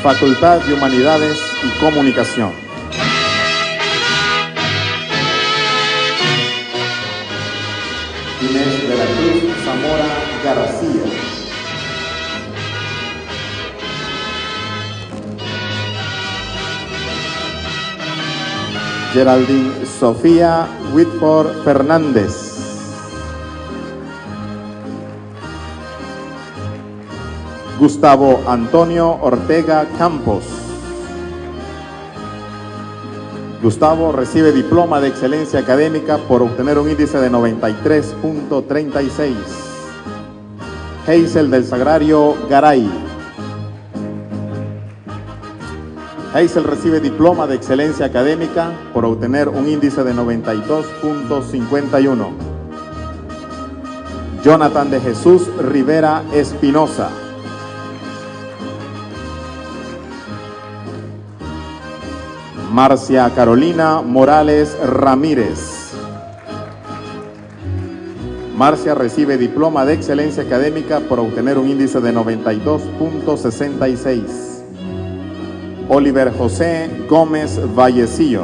Facultad de Humanidades y Comunicación. Inés de la Cruz Zamora García. Geraldine Sofía Whitford Fernández. Gustavo Antonio Ortega Campos. Gustavo recibe diploma de excelencia académica por obtener un índice de 93.36. Hazel del Sagrario Garay. Hazel recibe diploma de excelencia académica por obtener un índice de 92.51. Jonathan de Jesús Rivera Espinosa. Marcia Carolina Morales Ramírez. Marcia recibe diploma de excelencia académica por obtener un índice de 92.66. Oliver José Gómez Vallecillo.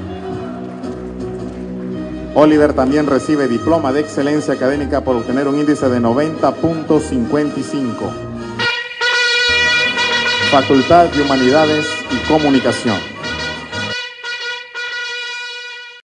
Oliver también recibe diploma de excelencia académica por obtener un índice de 90.55. Facultad de Humanidades y Comunicación.